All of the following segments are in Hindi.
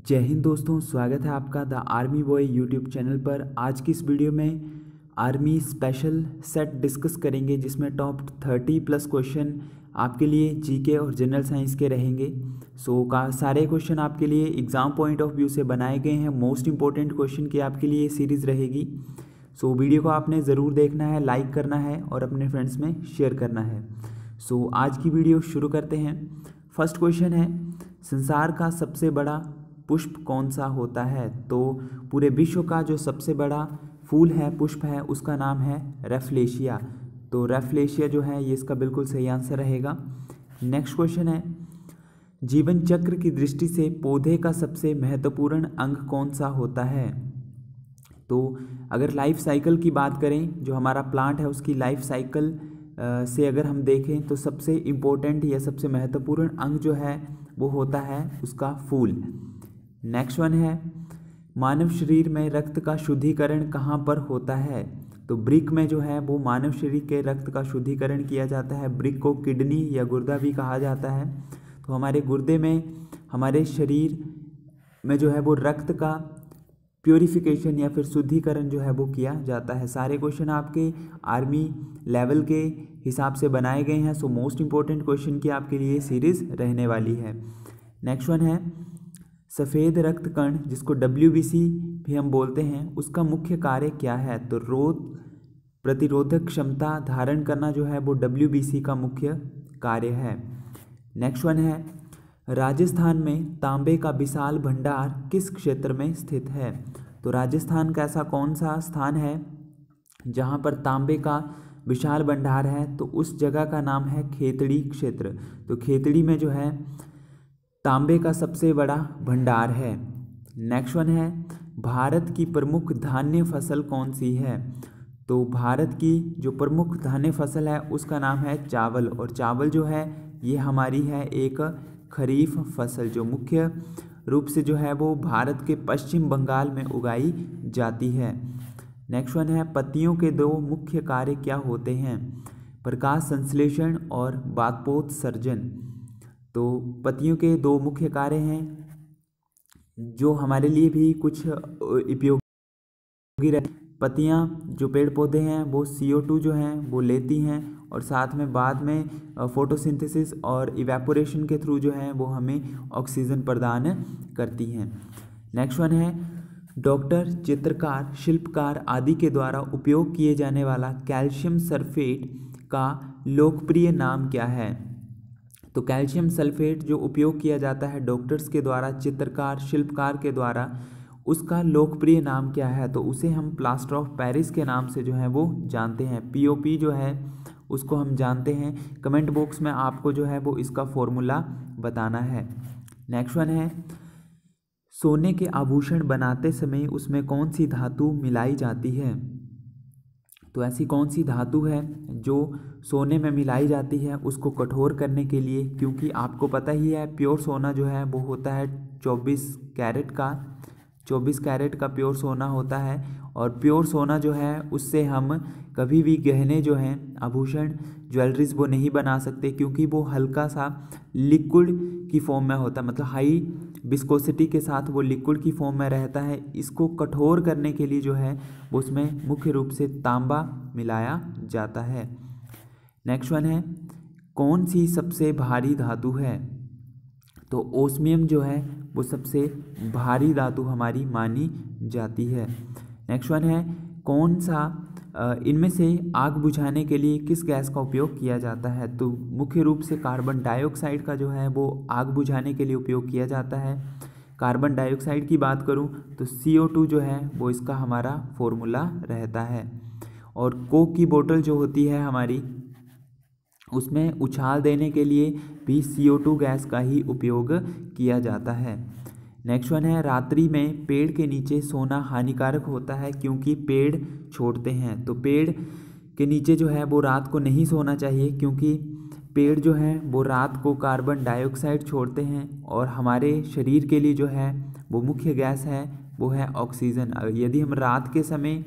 जय हिंद दोस्तों, स्वागत है आपका the army boy YouTube channel पर। आज की इस वीडियो में आर्मी स्पेशल सेट डिस्कस करेंगे जिसमें टॉप 30+ क्वेश्चन आपके लिए जीके और जनरल साइंस के रहेंगे। सारे क्वेश्चन आपके लिए एग्ज़ाम पॉइंट ऑफ व्यू से बनाए गए हैं। मोस्ट इंपॉर्टेंट क्वेश्चन की आपके लिए सीरीज़ रहेगी। वीडियो को आपने ज़रूर देखना है, लाइक करना है और अपने फ्रेंड्स में शेयर करना है। आज की वीडियो शुरू करते हैं। फर्स्ट क्वेश्चन है, संसार का सबसे बड़ा पुष्प कौन सा होता है? तो पूरे विश्व का जो सबसे बड़ा फूल है, पुष्प है, उसका नाम है रेफलेशिया। तो रेफलेशिया जो है ये इसका बिल्कुल सही आंसर रहेगा। नेक्स्ट क्वेश्चन है, जीवन चक्र की दृष्टि से पौधे का सबसे महत्वपूर्ण अंग कौन सा होता है? तो अगर लाइफ साइकिल की बात करें, जो हमारा प्लांट है उसकी लाइफ साइकिल से अगर हम देखें तो सबसे इम्पोर्टेंट या सबसे महत्वपूर्ण अंग जो है वो होता है उसका फूल। नेक्स्ट वन है, मानव शरीर में रक्त का शुद्धिकरण कहाँ पर होता है? तो ब्रिक में जो है वो मानव शरीर के रक्त का शुद्धिकरण किया जाता है। ब्रिक को किडनी या गुर्दा भी कहा जाता है। तो हमारे गुर्दे में, हमारे शरीर में जो है वो रक्त का प्योरीफिकेशन या फिर शुद्धिकरण जो है वो किया जाता है। सारे क्वेश्चन आपके आर्मी लेवल के हिसाब से बनाए गए हैं। मोस्ट इंपॉर्टेंट क्वेश्चन की आपके लिए सीरीज़ रहने वाली है। नेक्स्ट वन है, सफ़ेद रक्त कण जिसको WBC भी हम बोलते हैं, उसका मुख्य कार्य क्या है? तो रोग प्रतिरोधक क्षमता धारण करना जो है वो WBC का मुख्य कार्य है। नेक्स्ट वन है, राजस्थान में तांबे का विशाल भंडार किस क्षेत्र में स्थित है? तो राजस्थान का ऐसा कौन सा स्थान है जहाँ पर तांबे का विशाल भंडार है? तो उस जगह का नाम है खेतड़ी क्षेत्र। तो खेतड़ी में जो है तांबे का सबसे बड़ा भंडार है। नेक्स्ट वन है, भारत की प्रमुख धान्य फसल कौन सी है? तो भारत की जो प्रमुख धान्य फसल है उसका नाम है चावल। और चावल जो है ये हमारी है एक खरीफ फसल, जो मुख्य रूप से जो है वो भारत के पश्चिम बंगाल में उगाई जाती है। नेक्स्ट वन है, पत्तियों के दो मुख्य कार्य क्या होते हैं? प्रकाश संश्लेषण और बाष्पोत्सर्जन। तो पत्तियों के दो मुख्य कार्य हैं जो हमारे लिए भी कुछ उपयोगी रहते हैं। पत्तियां, जो पेड़ पौधे हैं वो CO2 जो हैं वो लेती हैं और साथ में बाद में फोटोसिंथेसिस और इवेपोरेशन के थ्रू जो है वो हमें ऑक्सीजन प्रदान करती हैं। नेक्स्ट वन है, डॉक्टर, चित्रकार, शिल्पकार आदि के द्वारा उपयोग किए जाने वाला कैल्शियम सल्फेट का लोकप्रिय नाम क्या है? तो कैल्शियम सल्फेट जो उपयोग किया जाता है डॉक्टर्स के द्वारा, चित्रकार, शिल्पकार के द्वारा, उसका लोकप्रिय नाम क्या है? तो उसे हम प्लास्टर ऑफ पेरिस के नाम से जो है वो जानते हैं। POP जो है उसको हम जानते हैं। कमेंट बॉक्स में आपको जो है वो इसका फॉर्मूला बताना है। नेक्स्ट वन है, सोने के आभूषण बनाते समय उसमें कौन सी धातु मिलाई जाती है? तो ऐसी कौन सी धातु है जो सोने में मिलाई जाती है उसको कठोर करने के लिए? क्योंकि आपको पता ही है प्योर सोना जो है वो होता है 24 कैरेट का। 24 कैरेट का प्योर सोना होता है और प्योर सोना जो है उससे हम कभी भी गहने जो हैं, आभूषण, ज्वेलरीज वो नहीं बना सकते, क्योंकि वो हल्का सा लिक्विड की फॉर्म में होता है, मतलब हाई विस्कोसिटी के साथ वो लिक्विड की फॉर्म में रहता है। इसको कठोर करने के लिए जो है वो उसमें मुख्य रूप से तांबा मिलाया जाता है। नेक्स्ट वन है, कौन सी सबसे भारी धातु है? तो ओस्मियम जो है वो सबसे भारी धातु हमारी मानी जाती है। नेक्स्ट वन है, कौन सा इनमें से आग बुझाने के लिए किस गैस का उपयोग किया जाता है? तो मुख्य रूप से कार्बन डाइऑक्साइड का जो है वो आग बुझाने के लिए उपयोग किया जाता है। कार्बन डाइऑक्साइड की बात करूं तो CO2 जो है वो इसका हमारा फॉर्मूला रहता है। और कोक की बोतल जो होती है हमारी, उसमें उछाल देने के लिए भी CO2 गैस का ही उपयोग किया जाता है। नेक्स्ट वन है, रात्रि में पेड़ के नीचे सोना हानिकारक होता है क्योंकि पेड़ छोड़ते हैं। तो पेड़ के नीचे जो है वो रात को नहीं सोना चाहिए, क्योंकि पेड़ जो है वो रात को कार्बन डाइऑक्साइड छोड़ते हैं और हमारे शरीर के लिए जो है वो मुख्य गैस है वो है ऑक्सीजन। यदि हम रात के समय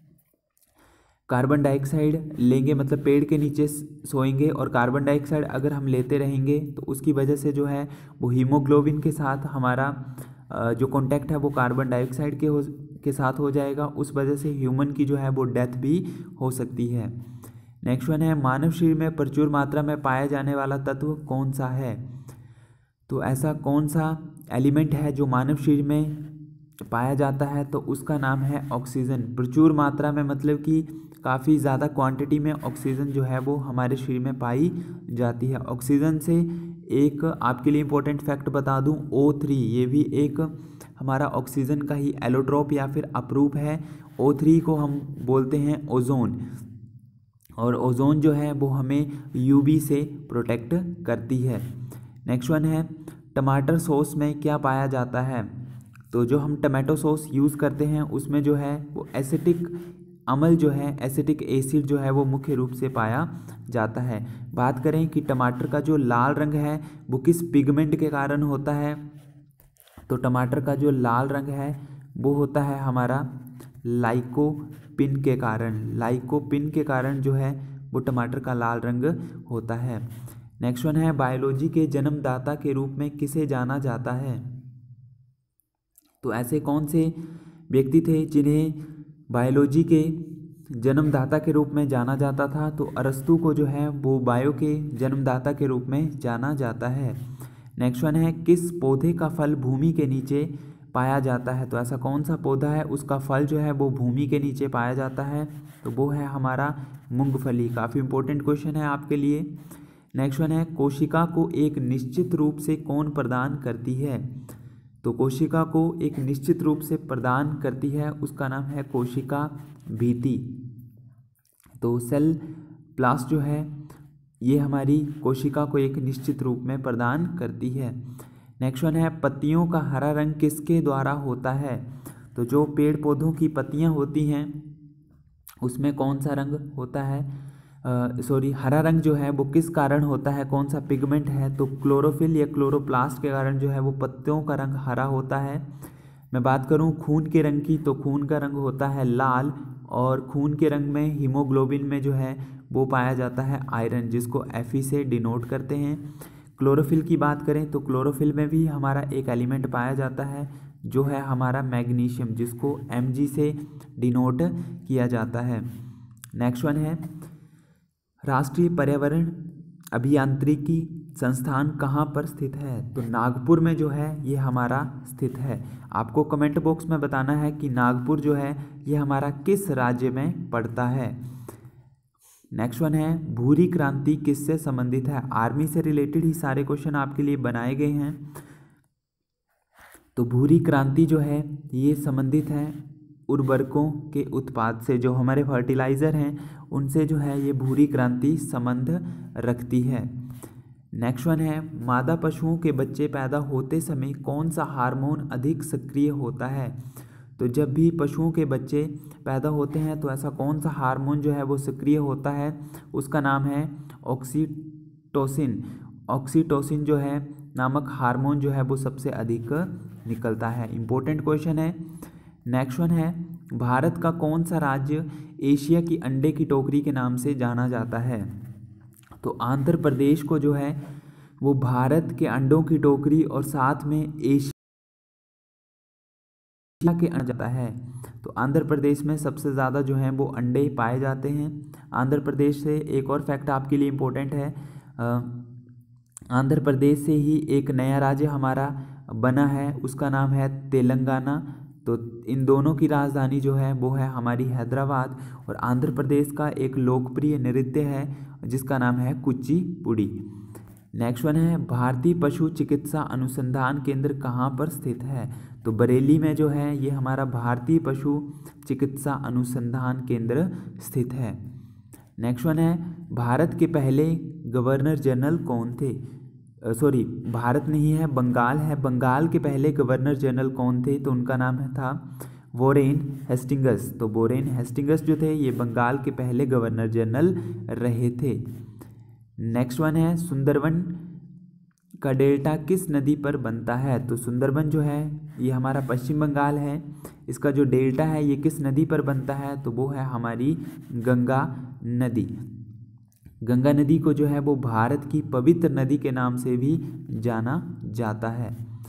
कार्बन डाइऑक्साइड लेंगे, मतलब पेड़ के नीचे सोएंगे और कार्बन डाइऑक्साइड अगर हम लेते रहेंगे तो उसकी वजह से जो है वो हीमोग्लोबिन के साथ हमारा जो कॉन्टैक्ट है वो कार्बन डाइऑक्साइड के साथ हो जाएगा, उस वजह से ह्यूमन की जो है वो डेथ भी हो सकती है। नेक्स्ट वन है, मानव शरीर में प्रचुर मात्रा में पाया जाने वाला तत्व कौन सा है? तो ऐसा कौन सा एलिमेंट है जो मानव शरीर में पाया जाता है? तो उसका नाम है ऑक्सीजन। प्रचुर मात्रा में मतलब कि काफ़ी ज़्यादा क्वांटिटी में ऑक्सीजन जो है वो हमारे शरीर में पाई जाती है। ऑक्सीजन से एक आपके लिए इम्पोर्टेंट फैक्ट बता दूं, O3 ये भी एक हमारा ऑक्सीजन का ही एलोट्रोप या फिर अपरूप है। O3 को हम बोलते हैं ओजोन, और ओजोन जो है वो हमें UV से प्रोटेक्ट करती है। नेक्स्ट वन है, टमाटर सॉस में क्या पाया जाता है? तो जो हम टमाटो सॉस यूज़ करते हैं उसमें जो है वो एसिटिक अम्ल जो है, एसिटिक एसिड जो है वो मुख्य रूप से पाया जाता है। बात करें कि टमाटर का जो लाल रंग है वो किस पिगमेंट के कारण होता है? तो टमाटर का जो लाल रंग है वो होता है हमारा लाइकोपिन के कारण। लाइकोपिन के कारण जो है वो टमाटर का लाल रंग होता है। नेक्स्ट वन है, बायोलॉजी के जन्मदाता के रूप में किसे जाना जाता है? तो ऐसे कौन से व्यक्ति थे जिन्हें बायोलॉजी के जन्मदाता के रूप में जाना जाता था? तो अरस्तु को जो है वो बायो के जन्मदाता के रूप में जाना जाता है। नेक्स्ट वन है, किस पौधे का फल भूमि के नीचे पाया जाता है? तो ऐसा कौन सा पौधा है उसका फल जो है वो भूमि के नीचे पाया जाता है? तो वो है हमारा मूंगफली। काफ़ी इंपॉर्टेंट क्वेश्चन है आपके लिए। नेक्स्ट वन है, कोशिका को एक निश्चित रूप से कौन प्रदान करती है? तो कोशिका को एक निश्चित रूप से प्रदान करती है, उसका नाम है कोशिका भित्ति। तो सेल प्लास्ट जो है ये हमारी कोशिका को एक निश्चित रूप में प्रदान करती है। नेक्स्ट वन है, पत्तियों का हरा रंग किसके द्वारा होता है? तो जो पेड़ पौधों की पत्तियां होती हैं उसमें कौन सा रंग होता है? हरा रंग जो है वो किस कारण होता है, कौन सा पिगमेंट है? तो क्लोरोफिल या क्लोरोप्लास्ट के कारण जो है वो पत्तियों का रंग हरा होता है। मैं बात करूं खून के रंग की, तो खून का रंग होता है लाल, और खून के रंग में हीमोग्लोबिन में जो है वो पाया जाता है आयरन, जिसको Fe से डिनोट करते हैं। क्लोरोफिल की बात करें तो क्लोरोफिल में भी हमारा एक एलिमेंट पाया जाता है जो है हमारा मैग्नीशियम, जिसको Mg से डिनोट किया जाता है। नेक्स्ट वन है, राष्ट्रीय पर्यावरण अभियांत्रिकी संस्थान कहाँ पर स्थित है? तो नागपुर में जो है ये हमारा स्थित है। आपको कमेंट बॉक्स में बताना है कि नागपुर जो है ये हमारा किस राज्य में पड़ता है। नेक्स्ट वन है, भूरी क्रांति किससे संबंधित है? आर्मी से रिलेटेड ही सारे क्वेश्चन आपके लिए बनाए गए हैं। तो भूरी क्रांति जो है ये संबंधित है उर्वरकों के उत्पाद से, जो हमारे फर्टिलाइज़र हैं उनसे जो है ये भूरी क्रांति संबंध रखती है। नेक्स्ट वन है, मादा पशुओं के बच्चे पैदा होते समय कौन सा हार्मोन अधिक सक्रिय होता है? तो जब भी पशुओं के बच्चे पैदा होते हैं तो ऐसा कौन सा हार्मोन जो है वो सक्रिय होता है? उसका नाम है ऑक्सीटोसिन। ऑक्सीटोसिन जो है नामक हार्मोन जो है वो सबसे अधिक निकलता है। इम्पोर्टेंट क्वेश्चन है। नेक्स्ट वन है, भारत का कौन सा राज्य एशिया की अंडे की टोकरी के नाम से जाना जाता है? तो आंध्र प्रदेश को जो है वो भारत के अंडों की टोकरी और साथ में एशिया के अंडा जाता है। तो आंध्र प्रदेश में सबसे ज़्यादा जो है वो अंडे पाए जाते हैं। आंध्र प्रदेश से एक और फैक्ट आपके लिए इम्पोर्टेंट है, आंध्र प्रदेश से ही एक नया राज्य हमारा बना है, उसका नाम है तेलंगाना। तो इन दोनों की राजधानी जो है वो है हमारी हैदराबाद। और आंध्र प्रदेश का एक लोकप्रिय नृत्य है जिसका नाम है कुचिपुड़ी। नेक्स्ट वन है, भारतीय पशु चिकित्सा अनुसंधान केंद्र कहाँ पर स्थित है? तो बरेली में जो है ये हमारा भारतीय पशु चिकित्सा अनुसंधान केंद्र स्थित है। नेक्स्ट वन है, भारत के पहले गवर्नर जनरल कौन थे? भारत नहीं है, बंगाल है। बंगाल के पहले गवर्नर जनरल कौन थे? तो उनका नाम था वोरेन हेस्टिंगस। तो वोरेन हेस्टिंगस जो थे ये बंगाल के पहले गवर्नर जनरल रहे थे। नेक्स्ट वन है, सुंदरबन का डेल्टा किस नदी पर बनता है? तो सुंदरबन जो है ये हमारा पश्चिम बंगाल है, इसका जो डेल्टा है ये किस नदी पर बनता है? तो वो है हमारी गंगा नदी। गंगा नदी को जो है वो भारत की पवित्र नदी के नाम से भी जाना जाता है।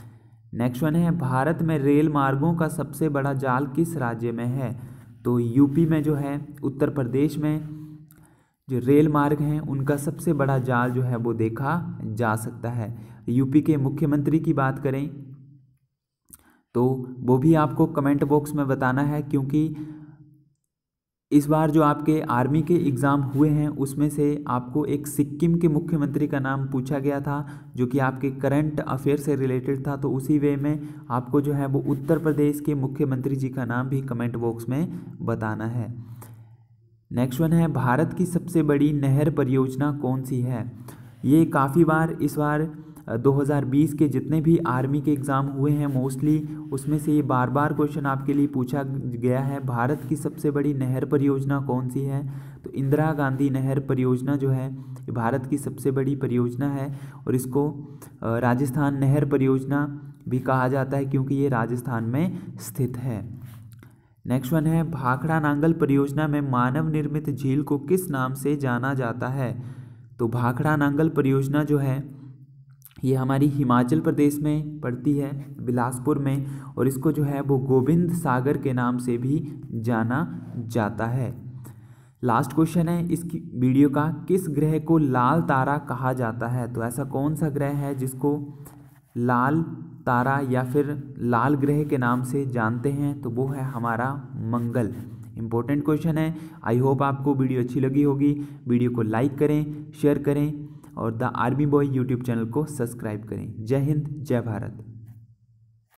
नेक्स्ट वन है, भारत में रेल मार्गों का सबसे बड़ा जाल किस राज्य में है? तो यूपी में जो है, उत्तर प्रदेश में जो रेल मार्ग हैं उनका सबसे बड़ा जाल जो है वो देखा जा सकता है। यूपी के मुख्यमंत्री की बात करें तो वो भी आपको कमेंट बॉक्स में बताना है, क्योंकि इस बार जो आपके आर्मी के एग्ज़ाम हुए हैं उसमें से आपको एक सिक्किम के मुख्यमंत्री का नाम पूछा गया था जो कि आपके करंट अफेयर से रिलेटेड था। तो उसी वे में आपको जो है वो उत्तर प्रदेश के मुख्यमंत्री जी का नाम भी कमेंट बॉक्स में बताना है। नेक्स्ट वन है, भारत की सबसे बड़ी नहर परियोजना कौन सी है? ये काफ़ी बार इस बार 2020 के जितने भी आर्मी के एग्ज़ाम हुए हैं मोस्टली उसमें से ये बार बार क्वेश्चन आपके लिए पूछा गया है। भारत की सबसे बड़ी नहर परियोजना कौन सी है? तो इंदिरा गांधी नहर परियोजना जो है ये भारत की सबसे बड़ी परियोजना है और इसको राजस्थान नहर परियोजना भी कहा जाता है क्योंकि ये राजस्थान में स्थित है। नेक्स्ट वन है, भाखड़ा नांगल परियोजना में मानव निर्मित झील को किस नाम से जाना जाता है? तो भाखड़ा नांगल परियोजना जो है ये हमारी हिमाचल प्रदेश में पड़ती है, बिलासपुर में, और इसको जो है वो गोविंद सागर के नाम से भी जाना जाता है। लास्ट क्वेश्चन है इसकी वीडियो का, किस ग्रह को लाल तारा कहा जाता है? तो ऐसा कौन सा ग्रह है जिसको लाल तारा या फिर लाल ग्रह के नाम से जानते हैं? तो वो है हमारा मंगल। इंपॉर्टेंट क्वेश्चन है। आई होप आपको वीडियो अच्छी लगी होगी। वीडियो को लाइक करें, शेयर करें और the army boy YouTube channel को सब्सक्राइब करें। जय हिंद, जय भारत।